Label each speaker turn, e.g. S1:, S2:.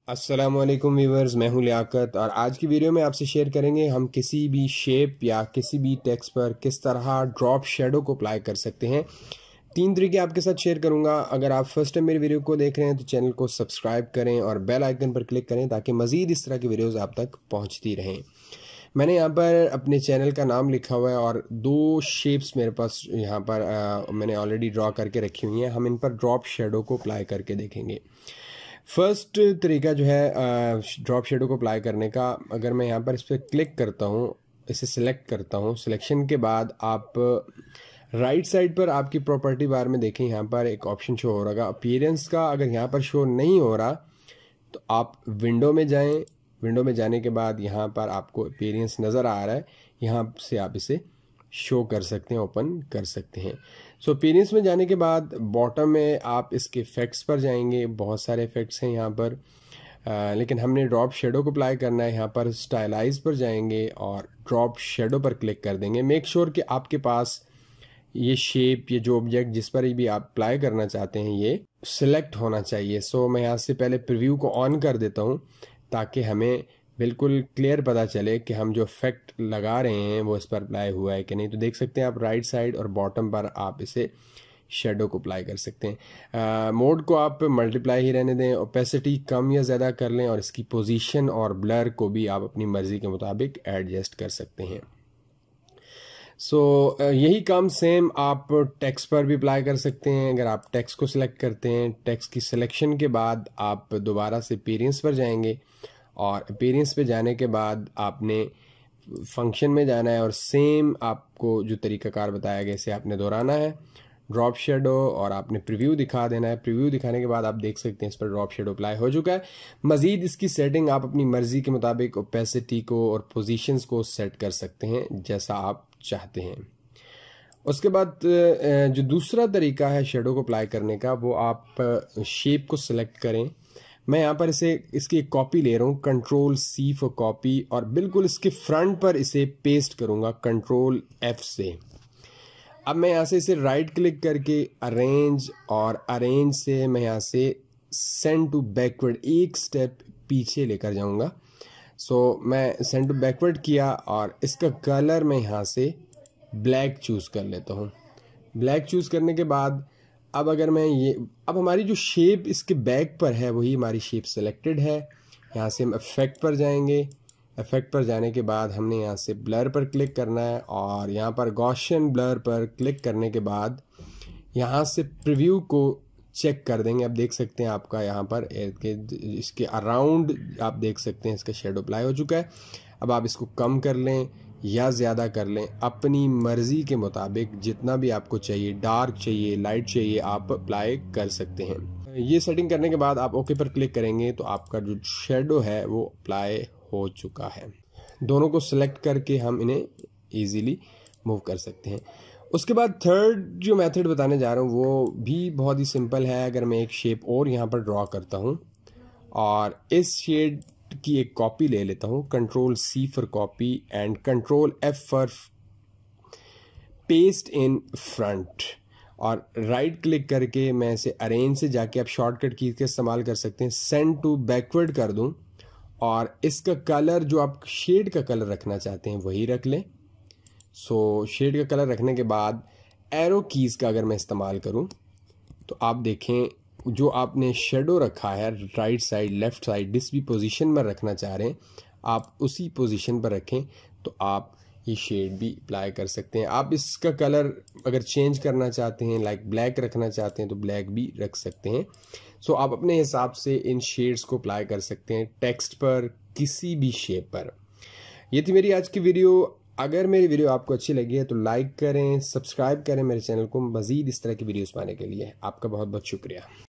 S1: अस्सलामुअलैकुम व्यूवर्स, मैं हूं लियाकत और आज की वीडियो में आपसे शेयर करेंगे हम किसी भी शेप या किसी भी टेक्स्ट पर किस तरह ड्रॉप शेडो को अप्लाई कर सकते हैं। 3 तरीके आपके साथ शेयर करूंगा। अगर आप फर्स्ट टाइम मेरी वीडियो को देख रहे हैं तो चैनल को सब्सक्राइब करें और बेल आइकन पर क्लिक करें ताकि मज़ीद इस तरह की वीडियोज़ आप तक पहुँचती रहें। मैंने यहाँ पर अपने चैनल का नाम लिखा हुआ है और 2 शेप्स मेरे पास यहाँ पर मैंने ऑलरेडी ड्रॉ करके रखी हुई हैं। हम इन पर ड्रॉप शेडो को अप्लाई करके देखेंगे। फर्स्ट तरीका जो है ड्रॉप शेडो को अप्लाई करने का, अगर मैं यहाँ पर इस पर क्लिक करता हूँ, इसे सिलेक्ट करता हूँ, सिलेक्शन के बाद आप राइट साइड पर आपकी प्रॉपर्टी बार में देखें, यहाँ पर एक ऑप्शन शो हो रहा है अपीयरेंस का। अगर यहाँ पर शो नहीं हो रहा तो आप विंडो में जाएं। विंडो में जाने के बाद यहाँ पर आपको अपीयरेंस नज़र आ रहा है, यहाँ से आप इसे शो कर सकते हैं, ओपन कर सकते हैं। सो अपीयरेंस में जाने के बाद बॉटम में आप इसके इफेक्ट्स पर जाएंगे। बहुत सारे इफेक्ट्स हैं यहाँ पर, लेकिन हमने ड्रॉप शेडो को अप्लाई करना है। यहाँ पर स्टाइलाइज पर जाएंगे और ड्रॉप शेडो पर क्लिक कर देंगे। मेक श्योर कि आपके पास ये शेप, ये जो ऑब्जेक्ट जिस पर भी आप अप्लाई करना चाहते हैं, ये सिलेक्ट होना चाहिए। सो मैं यहाँ से पहले प्रीव्यू को ऑन कर देता हूँ ताकि हमें बिल्कुल क्लियर पता चले कि हम जो इफेक्ट लगा रहे हैं वो इस पर अप्लाई हुआ है कि नहीं। तो देख सकते हैं आप राइट साइड और बॉटम पर आप इसे शेडो को अप्लाई कर सकते हैं। मोड को आप मल्टीप्लाई ही रहने दें, ओपेसिटी कम या ज़्यादा कर लें और इसकी पोजीशन और ब्लर को भी आप अपनी मर्ज़ी के मुताबिक एडजस्ट कर सकते हैं। सो यही काम सेम आप टेक्स्ट पर भी अप्लाई कर सकते हैं। अगर आप टेक्स्ट को सिलेक्ट करते हैं, टेक्स्ट की सिलेक्शन के बाद आप दोबारा से अपीयरेंस पर जाएंगे और अपीयरेंस पे जाने के बाद आपने फंक्शन में जाना है और सेम आपको जो तरीकाकार बताया गया इसे आपने दोहराना है, ड्रॉप शेडो, और आपने प्रीव्यू दिखा देना है। प्रीव्यू दिखाने के बाद आप देख सकते हैं इस पर ड्रॉप शेडो अप्लाई हो चुका है। मज़ीद इसकी सेटिंग आप अपनी मर्ज़ी के मुताबिक ओपेसिटी को और पोजीशंस को सेट कर सकते हैं जैसा आप चाहते हैं। उसके बाद जो दूसरा तरीका है शेडो को अप्लाई करने का, वो आप शेप को सिलेक्ट करें। मैं यहाँ पर इसकी एक कॉपी ले रहा हूँ, Ctrl+C फॉर कॉपी, और बिल्कुल इसके फ्रंट पर इसे पेस्ट करूँगा Ctrl+F से। अब मैं यहाँ से इसे राइट क्लिक करके अरेंज, और अरेंज से मैं यहाँ से सेंड टू बैकवर्ड एक स्टेप पीछे लेकर जाऊँगा। सो मैं सेंड टू बैकवर्ड किया और इसका कलर मैं यहाँ से ब्लैक चूज़ कर लेता हूँ। ब्लैक चूज़ करने के बाद अब अगर मैं अब हमारी जो शेप इसके बैक पर है वही हमारी शेप सिलेक्टेड है। यहाँ से हम इफेक्ट पर जाएंगे। इफेक्ट पर जाने के बाद हमने यहाँ से ब्लर पर क्लिक करना है और यहाँ पर गॉसियन ब्लर पर क्लिक करने के बाद यहाँ से प्रीव्यू को चेक कर देंगे। अब देख सकते हैं आपका यहाँ पर इसके अराउंड आप देख सकते हैं इसका शेडो अप्लाई हो चुका है। अब आप इसको कम कर लें या ज़्यादा कर लें, अपनी मर्ज़ी के मुताबिक जितना भी आपको चाहिए, डार्क चाहिए, लाइट चाहिए, आप अप्लाई कर सकते हैं। ये सेटिंग करने के बाद आप ओके पर क्लिक करेंगे तो आपका जो शेडो है वो अप्लाई हो चुका है। दोनों को सिलेक्ट करके हम इन्हें ईजीली मूव कर सकते हैं। उसके बाद थर्ड जो मेथड बताने जा रहा हूँ वो भी बहुत ही सिंपल है। अगर मैं एक शेप और यहाँ पर ड्रॉ करता हूँ और इस शेड की एक कॉपी ले लेता हूँ, Ctrl+C for copy and Ctrl+F for paste in front, और राइट क्लिक करके मैं इसे अरेंज से जाके आप शॉर्टकट की का इस्तेमाल कर सकते हैं, सेंड टू बैकवर्ड कर दूं और इसका कलर जो आप शेड का कलर रखना चाहते हैं वही रख लें। सो शेड का कलर रखने के बाद एरो कीज़ का अगर मैं इस्तेमाल करूं तो आप देखें जो आपने शेडो रखा है राइट साइड, लेफ्ट साइड, जिस भी पोजीशन में रखना चाह रहे हैं आप उसी पोजीशन पर रखें तो आप ये शेड भी अप्लाई कर सकते हैं। आप इसका कलर अगर चेंज करना चाहते हैं, लाइक ब्लैक रखना चाहते हैं तो ब्लैक भी रख सकते हैं। सो आप अपने हिसाब से इन शेड्स को अप्लाई कर सकते हैं टेक्स्ट पर, किसी भी शेप पर। ये थी मेरी आज की वीडियो। अगर मेरी वीडियो आपको अच्छी लगी है तो लाइक करें, सब्सक्राइब करें मेरे चैनल को मज़ीद इस तरह की वीडियोस पाने के लिए। आपका बहुत बहुत शुक्रिया।